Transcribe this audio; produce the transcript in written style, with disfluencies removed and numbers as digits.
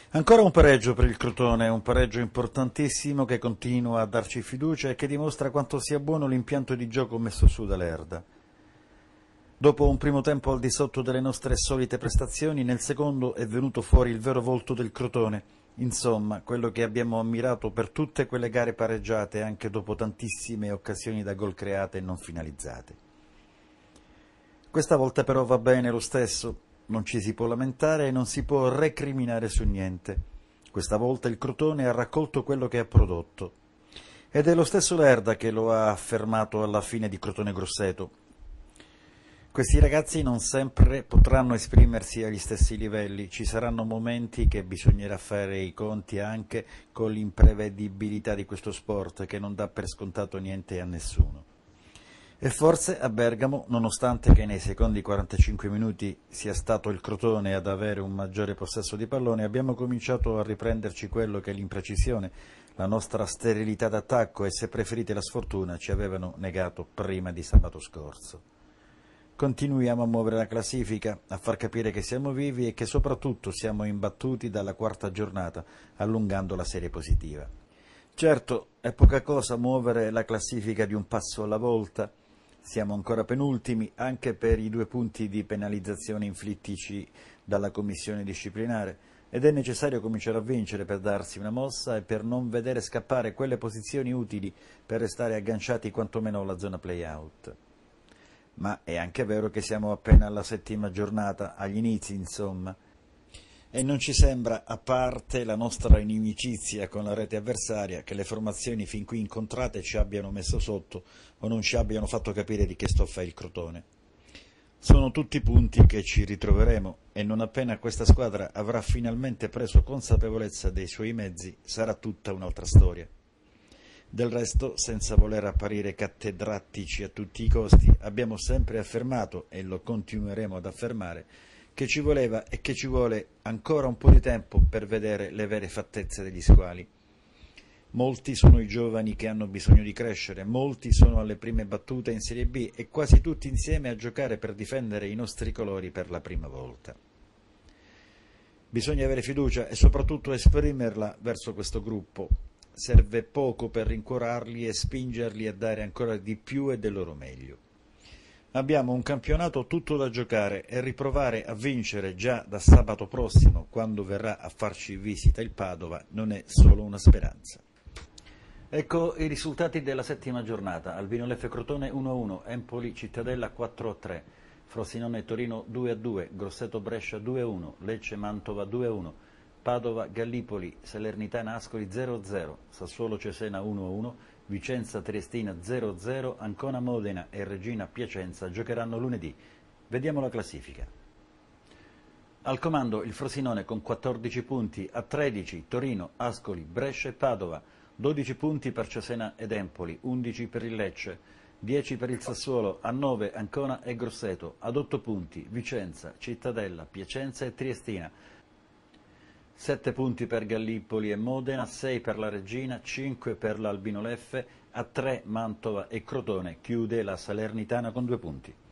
Ancora un pareggio per il Crotone, un pareggio importantissimo che continua a darci fiducia e che dimostra quanto sia buono l'impianto di gioco messo su da Lerda. Dopo un primo tempo al di sotto delle nostre solite prestazioni, nel secondo è venuto fuori il vero volto del Crotone, insomma, quello che abbiamo ammirato per tutte quelle gare pareggiate anche dopo tantissime occasioni da gol create e non finalizzate. Questa volta però va bene lo stesso, non ci si può lamentare e non si può recriminare su niente. Questa volta il Crotone ha raccolto quello che ha prodotto. Ed è lo stesso Lerda che lo ha affermato alla fine di Crotone-Grosseto. Questi ragazzi non sempre potranno esprimersi agli stessi livelli, ci saranno momenti che bisognerà fare i conti anche con l'imprevedibilità di questo sport che non dà per scontato niente a nessuno. E forse a Bergamo, nonostante che nei secondi 45 minuti sia stato il Crotone ad avere un maggiore possesso di pallone, abbiamo cominciato a riprenderci quello che l'imprecisione, la nostra sterilità d'attacco e, se preferite, la sfortuna ci avevano negato prima di sabato scorso. Continuiamo a muovere la classifica, a far capire che siamo vivi e che soprattutto siamo imbattuti dalla quarta giornata, allungando la serie positiva. Certo, è poca cosa muovere la classifica di un passo alla volta. Siamo ancora penultimi, anche per i 2 punti di penalizzazione inflittici dalla commissione disciplinare, ed è necessario cominciare a vincere per darsi una mossa e per non vedere scappare quelle posizioni utili per restare agganciati quantomeno alla zona play-out. Ma è anche vero che siamo appena alla 7ª giornata, agli inizi insomma, e non ci sembra, a parte la nostra inimicizia con la rete avversaria, che le formazioni fin qui incontrate ci abbiano messo sotto o non ci abbiano fatto capire di che stoffa è il Crotone. Sono tutti punti che ci ritroveremo e non appena questa squadra avrà finalmente preso consapevolezza dei suoi mezzi, sarà tutta un'altra storia. Del resto, senza voler apparire cattedrattici a tutti i costi, abbiamo sempre affermato, e lo continueremo ad affermare, che ci voleva e che ci vuole ancora un po' di tempo per vedere le vere fattezze degli squali. Molti sono i giovani che hanno bisogno di crescere, molti sono alle prime battute in Serie B e quasi tutti insieme a giocare per difendere i nostri colori per la prima volta. Bisogna avere fiducia e soprattutto esprimerla verso questo gruppo. Serve poco per rincuorarli e spingerli a dare ancora di più e del loro meglio. Abbiamo un campionato tutto da giocare e riprovare a vincere già da sabato prossimo, quando verrà a farci visita il Padova, non è solo una speranza. Ecco i risultati della 7ª giornata. Albino Leffe Crotone 1-1, Empoli Cittadella 4-3, Frosinone Torino 2-2, Grosseto Brescia 2-1, Lecce Mantova 2-1, Padova Gallipoli Salernitana Ascoli 0-0, Sassuolo Cesena 1-1, Vicenza Triestina 0-0, Ancona Modena e Regina Piacenza giocheranno lunedì. Vediamo la classifica. Al comando il Frosinone con 14 punti, a 13 Torino, Ascoli, Brescia e Padova, 12 punti per Cesena ed Empoli, 11 per il Lecce, 10 per il Sassuolo, a 9 Ancona e Grosseto, ad 8 punti Vicenza, Cittadella, Piacenza e Triestina, 7 punti per Gallipoli e Modena, 6 per la Regina, 5 per l'Albino Leffe, a 3 Mantova e Crotone, chiude la Salernitana con 2 punti.